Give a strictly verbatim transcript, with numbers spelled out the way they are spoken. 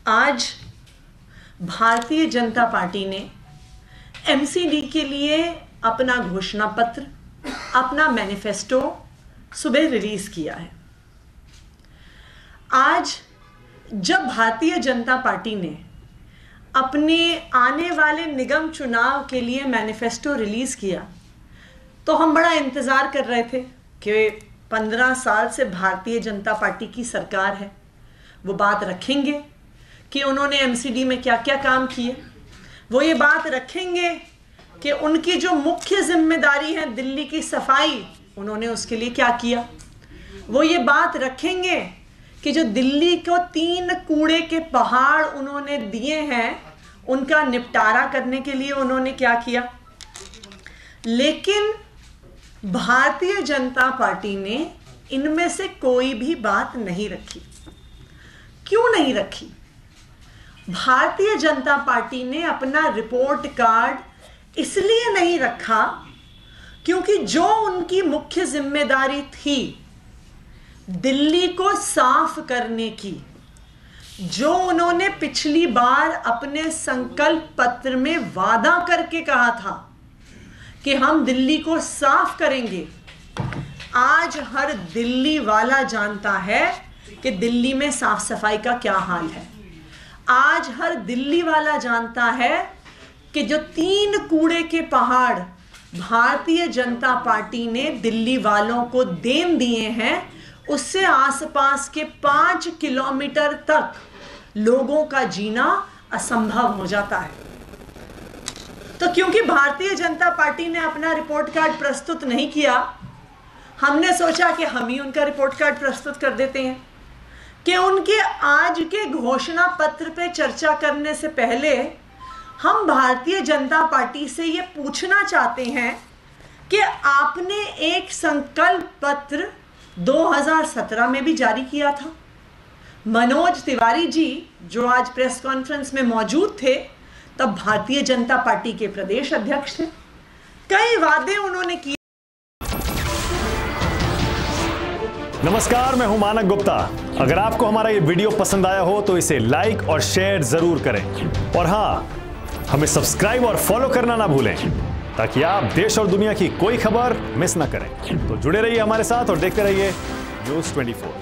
आज भारतीय जनता पार्टी ने एमसीडी के लिए अपना घोषणा पत्र, अपना मैनिफेस्टो सुबह रिलीज किया है। आज जब भारतीय जनता पार्टी ने अपने आने वाले निगम चुनाव के लिए मैनिफेस्टो रिलीज किया तो हम बड़ा इंतज़ार कर रहे थे कि पंद्रह साल से भारतीय जनता पार्टी की सरकार है, वो बात रखेंगे कि उन्होंने एमसीडी में क्या क्या काम किए। वो ये बात रखेंगे कि उनकी जो मुख्य जिम्मेदारी है दिल्ली की सफाई, उन्होंने उसके लिए क्या किया। वो ये बात रखेंगे कि जो दिल्ली को तीन कूड़े के पहाड़ उन्होंने दिए हैं, उनका निपटारा करने के लिए उन्होंने क्या किया। लेकिन भारतीय जनता पार्टी ने इनमें से कोई भी बात नहीं रखी। क्यों नहीं रखी? भारतीय जनता पार्टी ने अपना रिपोर्ट कार्ड इसलिए नहीं रखा क्योंकि जो उनकी मुख्य जिम्मेदारी थी दिल्ली को साफ करने की, जो उन्होंने पिछली बार अपने संकल्प पत्र में वादा करके कहा था कि हम दिल्ली को साफ करेंगे, आज हर दिल्ली वाला जानता है कि दिल्ली में साफ सफाई का क्या हाल है। आज हर दिल्ली वाला जानता है कि जो तीन कूड़े के पहाड़ भारतीय जनता पार्टी ने दिल्ली वालों को देन दिए हैं, उससे आसपास के पांच किलोमीटर तक लोगों का जीना असंभव हो जाता है। तो क्योंकि भारतीय जनता पार्टी ने अपना रिपोर्ट कार्ड प्रस्तुत नहीं किया, हमने सोचा कि हम ही उनका रिपोर्ट कार्ड प्रस्तुत कर देते हैं कि उनके आज के घोषणा पत्र पे चर्चा करने से पहले हम भारतीय जनता पार्टी से ये पूछना चाहते हैं कि आपने एक संकल्प पत्र दो हज़ार सत्रह में भी जारी किया था। मनोज तिवारी जी जो आज प्रेस कॉन्फ्रेंस में मौजूद थे, तब भारतीय जनता पार्टी के प्रदेश अध्यक्ष थे। कई वादे उन्होंने किए। नमस्कार, मैं हूं मानक गुप्ता। अगर आपको हमारा ये वीडियो पसंद आया हो तो इसे लाइक और शेयर जरूर करें, और हाँ, हमें सब्सक्राइब और फॉलो करना ना भूलें ताकि आप देश और दुनिया की कोई खबर मिस ना करें। तो जुड़े रहिए हमारे साथ और देखते रहिए न्यूज़ चौबीस।